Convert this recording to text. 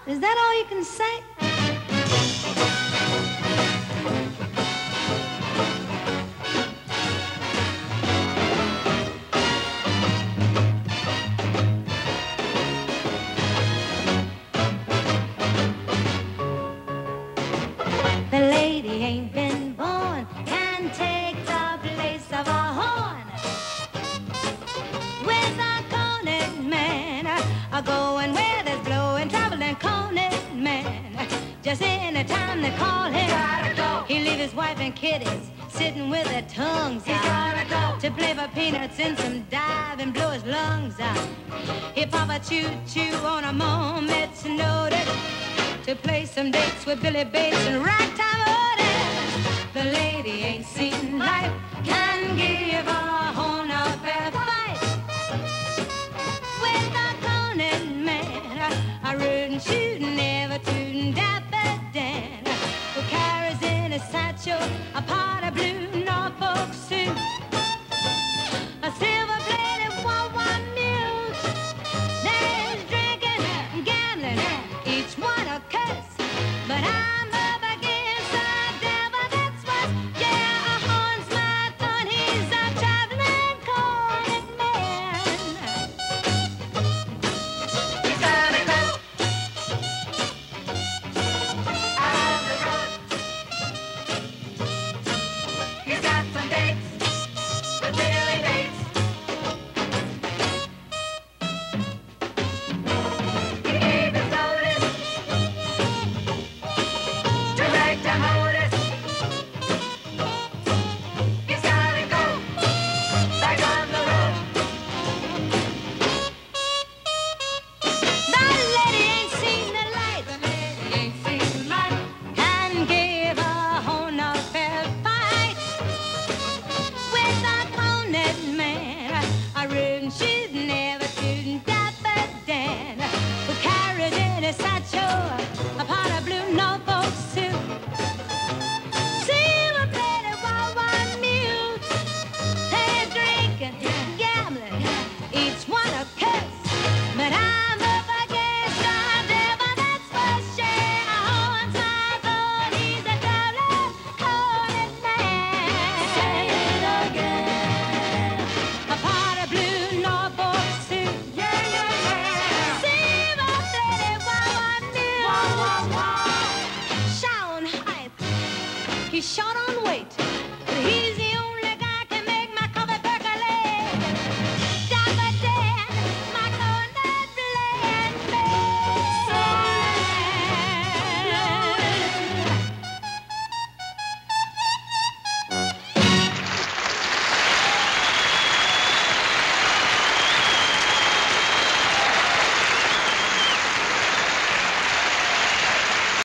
Is that all you can say? The lady ain't been born, can take the place of a horn. With a cornered man, a going where there's blowing, traveling cornered man. Just any time they call him, he leave his wife and kiddies sitting with their tongues out to play for peanuts in some dive and blow his lungs out. He pop a choo-choo on a moment's notice to play some dates with Billy Bates and ragtime Otis. The lady ain't seen life, can give a horn a fair fight. With a cornered man, a rootin' shootin', never tootin' dapper Dan, who carries in his satchel a pot of blue Norfolk suit, a silver-plated wah-wah mule. There's drinking and gambling, each one a curse, but I'm up against a devil that's worse. Yeah, a horn's my thorn, he's a traveling cornered man. He's got a coat out the road. He's got some dates with Billy Bates. He gave his notice to ragtime Otis. He's gotta go back on the road. The lady ain't seen the light, the lady ain't seen the light, can give a horn a fair fight. With a cornered man, a rootin' shootin', never tootin' dapper Dan, who carried in his satchel a pot of blue Norfolk suit, silver-plated wah-wah mule. They're drinking, gambling, each one a curse, but I'm up against a devil that's worse. Yeah, a horn's my thorn, he's a traveling cornered man. Say it again. A pot of blue Norfolk suit, yeah, yeah, yeah. Silver-plated wah-wah mule, Shawn Hype, he's short